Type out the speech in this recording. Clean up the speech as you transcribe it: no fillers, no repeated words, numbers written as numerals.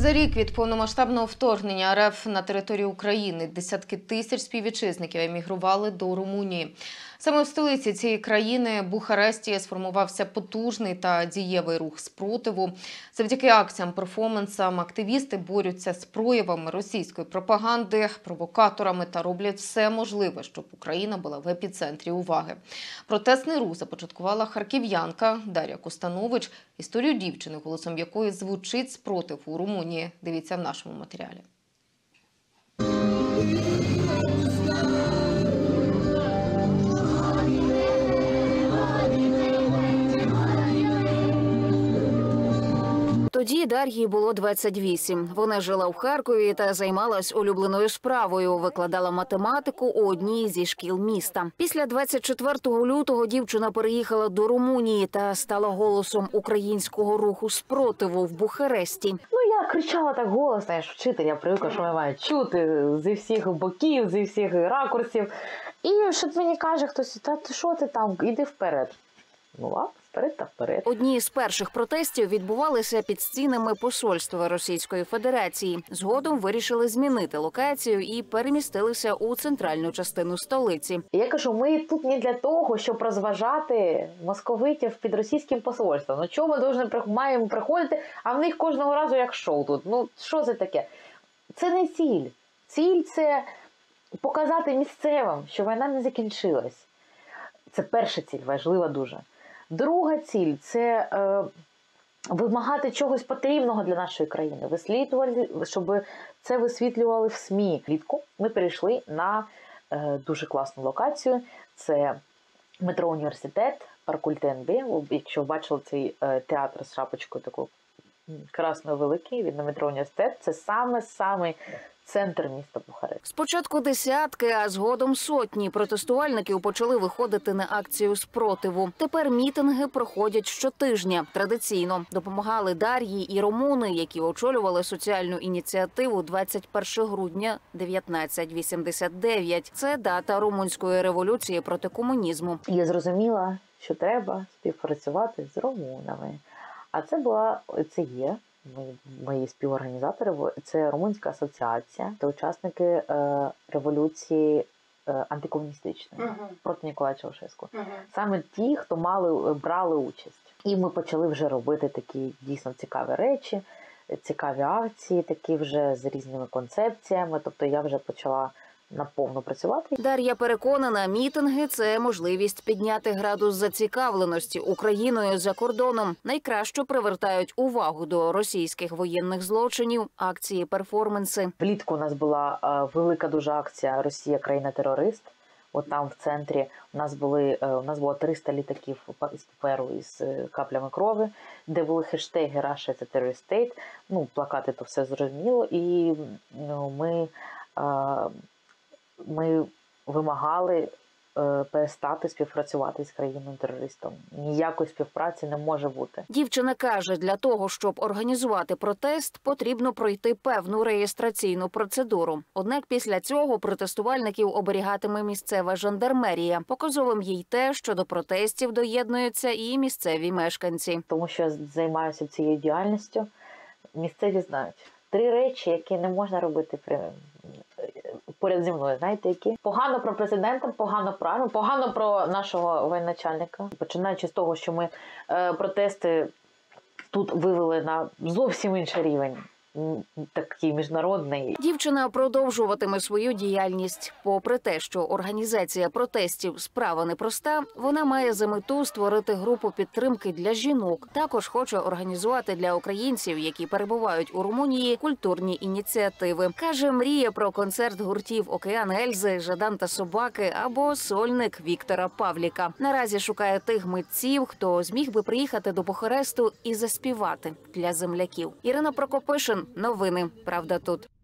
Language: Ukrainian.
За рік від повномасштабного вторгнення РФ на територію України десятки тисяч співвітчизників емігрували до Румунії. Саме в столиці цієї країни, Бухаресті, сформувався потужний та дієвий рух спротиву. Завдяки акціям, перформансам активісти борються з проявами російської пропаганди, провокаторами та роблять все можливе, щоб Україна була в епіцентрі уваги. Протестний рух започаткувала харків'янка Дар'я Костанович, історію дівчини, голосом якої звучить спротив у Румунії. Дивіться в нашому матеріалі. Тоді Дар'ї було 28. Вона жила в Харкові та займалась улюбленою справою – викладала математику у одній зі шкіл міста. Після 24 лютого дівчина переїхала до Румунії та стала голосом українського руху спротиву в Бухаресті. Я кричала так голосно, я ж вчитель, я привикла, що я маю чути зі всіх боків, зі всіх ракурсів. І що мені каже хтось, та що ти там, іди вперед. Ну ладно, вперед та вперед. Одні з перших протестів відбувалися під стінами посольства Російської Федерації. Згодом вирішили змінити локацію і перемістилися у центральну частину столиці. Я кажу, ми тут не для того, щоб розважати московитів під російським посольством. Ну чому ми маємо приходити, а в них кожного разу як шоу тут? Ну що це таке? Це не ціль. Ціль – це показати місцевим, що війна не закінчилась. Це перша ціль, важлива дуже. Друга ціль – це вимагати чогось потрібного для нашої країни, щоб це висвітлювали в СМІ. Влітку ми перейшли на дуже класну локацію. Це метро «Університет», парк ТНБ. Якщо бачили цей театр з шапочкою такою красною великий, від метро «Університет», це саме центр міста Бухарест. Спочатку десятки, а згодом сотні протестувальників почали виходити на акцію спротиву. Тепер мітинги проходять щотижня. Традиційно допомагали Дар'ї і румуни, які очолювали соціальну ініціативу 21 грудня 1989. Це дата румунської революції проти комунізму. Я зрозуміла, що треба співпрацювати з румунами. А це є мої співорганізатори, це Румунська асоціація та учасники революції антикомуністичної проти Ніколая Чаушеску. Саме ті, хто брали участь. І ми почали вже робити такі дійсно цікаві речі, цікаві акції, такі вже з різними концепціями. Тобто я вже почала наповну працювати. Дар'я переконана, мітинги – це можливість підняти градус зацікавленості Україною за кордоном. Найкраще привертають увагу до російських воєнних злочинів, акції, перформанси. Влітку у нас була велика дуже акція «Росія – країна-терорист». От там в центрі у нас було 300 літаків з паперу із каплями крові, де були хештеги «Russia – це terrorist state». Ну, плакати то все зрозуміло. І ми вимагали перестати співпрацювати з країною-терористом. Ніякої співпраці не може бути. Дівчина каже, для того, щоб організувати протест, потрібно пройти певну реєстраційну процедуру. Однак після цього протестувальників оберігатиме місцева жандармерія. Показовим їй те, що до протестів доєднуються і місцеві мешканці. Тому що я займаюся цією діяльністю, місцеві знають. 3 речі, які не можна робити поряд зі мною, знаєте, які? Погано про президента, погано про нашого воєначальника. Починаючи з того, що ми протести тут вивели на зовсім інший рівень. Такий міжнародний. Дівчина продовжуватиме свою діяльність. Попри те, що організація протестів – справа непроста, вона має за мету створити групу підтримки для жінок. Також хоче організувати для українців, які перебувають у Румунії, культурні ініціативи. Каже, мріє про концерт гуртів «Океан Ельзи», «Жадан та собаки» або «Сольник» Віктора Павліка. Наразі шукає тих митців, хто зміг би приїхати до Бухаресту і заспівати для земляків. Ірина Прокопишин. Новини. Правда тут.